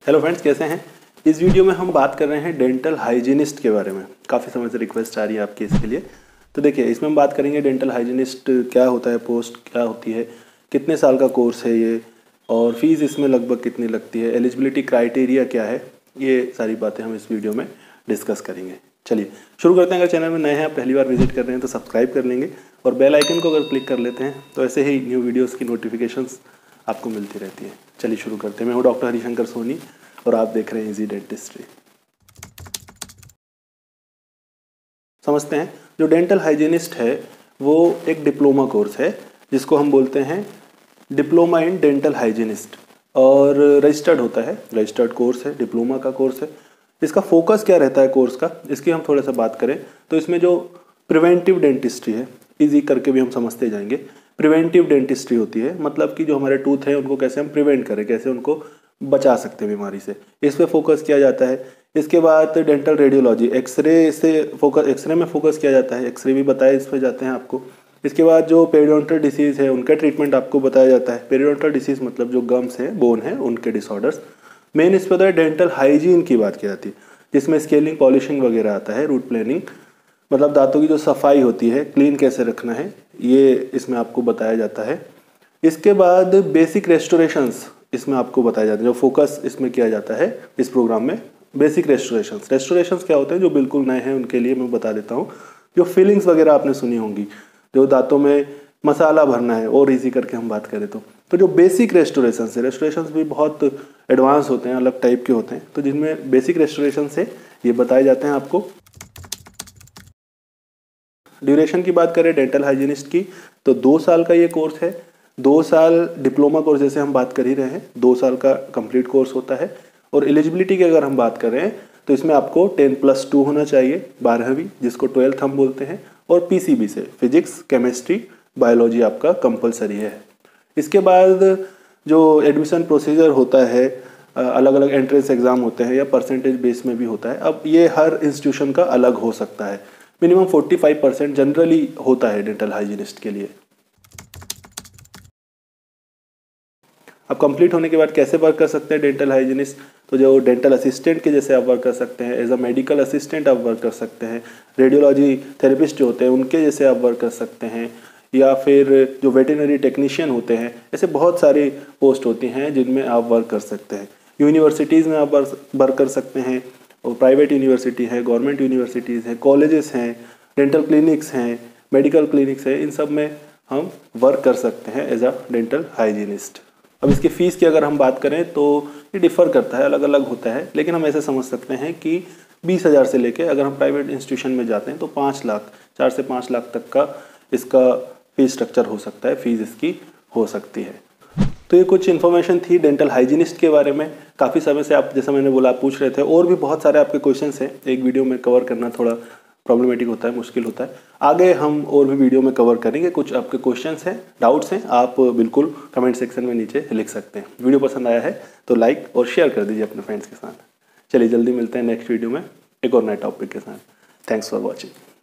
Hello friends, कैसे हैं। इस वीडियो में हम बात कर रहे हैं डेंटल हाइजीनिस्ट के बारे में। काफ़ी समय से रिक्वेस्ट आ रही है आपकी इसके लिए। तो देखिए, इसमें हम बात करेंगे डेंटल हाइजीनिस्ट क्या होता है, पोस्ट क्या होती है, कितने साल का कोर्स है ये, और फीस इसमें लगभग कितनी लगती है, एलिजिबिलिटी क्राइटेरिया क्या है, ये सारी बातें हम इस वीडियो में डिस्कस करेंगे। चलिए शुरू करते हैं। अगर चैनल में नए हैं, आप पहली बार विजिट कर रहे हैं तो सब्सक्राइब कर लेंगे और बेल आइकन को अगर क्लिक कर लेते हैं तो ऐसे ही न्यू वीडियोज़ की नोटिफिकेशंस आपको मिलती रहती है। चलिए शुरू करते हैं। मैं हूँ डॉक्टर हरिशंकर सोनी और आप देख रहे हैं इजी डेंटिस्ट्री। समझते हैं, जो डेंटल हाइजीनिस्ट है वो एक डिप्लोमा कोर्स है जिसको हम बोलते हैं डिप्लोमा इन डेंटल हाइजीनिस्ट, और रजिस्टर्ड होता है, रजिस्टर्ड कोर्स है, डिप्लोमा का कोर्स है। इसका फोकस क्या रहता है कोर्स का, इसकी हम थोड़ा सा बात करें तो इसमें जो प्रिवेंटिव डेंटिस्ट्री है, इजी करके भी हम समझते जाएंगे। प्रिवेंटिव डेंटिस्ट्री होती है मतलब कि जो हमारे टूथ हैं उनको कैसे हम प्रिवेंट करें, कैसे उनको बचा सकते हैं बीमारी से, इस पे फोकस किया जाता है। इसके बाद डेंटल रेडियोलॉजी, एक्सरे से फोकस, एक्सरे में फोकस किया जाता है, एक्सरे भी बताए इस पर जाते हैं आपको। इसके बाद जो पेरियोडोंटल डिसीज़ है उनका ट्रीटमेंट आपको बताया जाता है। पेरियोडोंटल डिसीज़ मतलब जो गम्स हैं, बोन है, उनके डिसऑर्डर्स। मेन इस पर डेंटल हाइजीन की बात की जाती है जिसमें स्केलिंग, पॉलिशिंग वगैरह आता है, रूट प्लानिंग मतलब दांतों की जो सफाई होती है, क्लीन कैसे रखना है, ये इसमें आपको बताया जाता है। इसके बाद बेसिक रेस्टोरेशंस इसमें आपको बताया जाता है। जो फोकस इसमें किया जाता है इस प्रोग्राम में, बेसिक रेस्टोरेशंस। रेस्टोरेशंस क्या होते हैं, जो बिल्कुल नए हैं उनके लिए मैं बता देता हूँ। जो फीलिंग्स वगैरह आपने सुनी होंगी, जो दांतों में मसाला भरना है, और इजी करके हम बात करें तो जो बेसिक रेस्टोरेशंस है, रेस्टोरेशंस भी बहुत एडवांस होते हैं, अलग टाइप के होते हैं, तो जिनमें बेसिक रेस्टोरेशन से ये बताए जाते हैं आपको। ड्यूरेशन की बात करें डेंटल हाइजीनिस्ट की तो 2 साल का ये कोर्स है। 2 साल डिप्लोमा कोर्स जैसे हम बात कर ही रहे हैं, 2 साल का कंप्लीट कोर्स होता है। और एलिजिबिलिटी की अगर हम बात करें तो इसमें आपको 10+2 होना चाहिए, 12वीं, जिसको 12th हम बोलते हैं, और पीसीबी से फिजिक्स, केमिस्ट्री, बायोलॉजी आपका कंपलसरी है। इसके बाद जो एडमिशन प्रोसीजर होता है, अलग अलग एंट्रेंस एग्ज़ाम होते हैं या परसेंटेज बेस में भी होता है। अब ये हर इंस्टीट्यूशन का अलग हो सकता है। मिनिमम 45% जनरली होता है डेंटल हाइजीनिस्ट के लिए। अब कंप्लीट होने के बाद कैसे वर्क कर सकते हैं डेंटल हाइजीनिस्ट, तो जो डेंटल असिस्टेंट के जैसे आप वर्क कर सकते हैं, एज अ मेडिकल असिस्टेंट आप वर्क कर सकते हैं, रेडियोलॉजी थेरेपिस्ट जो होते हैं उनके जैसे आप वर्क कर सकते हैं, या फिर जो वेटरनरी टेक्नीशियन होते हैं, ऐसे बहुत सारी पोस्ट होती हैं जिनमें आप वर्क कर सकते हैं। यूनिवर्सिटीज़ में आप वर्क कर सकते हैं, और प्राइवेट यूनिवर्सिटी है, गवर्नमेंट यूनिवर्सिटीज़ हैं, कॉलेजेस हैं, डेंटल क्लिनिक्स हैं, मेडिकल क्लिनिक्स हैं, इन सब में हम वर्क कर सकते हैं एज अ डेंटल हाइजीनिस्ट। अब इसकी फ़ीस की अगर हम बात करें तो ये डिफ़र करता है, अलग अलग होता है, लेकिन हम ऐसे समझ सकते हैं कि 20,000 से लेके अगर हम प्राइवेट इंस्टीट्यूशन में जाते हैं तो 5 लाख, 4 से 5 लाख तक का इसका फ़ीस स्ट्रक्चर हो सकता है, फ़ीस इसकी हो सकती है। तो ये कुछ इन्फॉर्मेशन थी डेंटल हाइजीनिस्ट के बारे में। काफ़ी समय से आप, जैसा मैंने बोला, आप पूछ रहे थे, और भी बहुत सारे आपके क्वेश्चंस हैं, एक वीडियो में कवर करना थोड़ा प्रॉब्लमेटिक होता है, मुश्किल होता है। आगे हम और भी वीडियो में कवर करेंगे। कुछ आपके क्वेश्चंस हैं, डाउट्स हैं, आप बिल्कुल कमेंट सेक्शन में नीचे लिख सकते हैं। वीडियो पसंद आया है तो लाइक और शेयर कर दीजिए अपने फ्रेंड्स के साथ। चलिए जल्दी मिलते हैं नेक्स्ट वीडियो में एक और नए टॉपिक के साथ। Thanks for watching.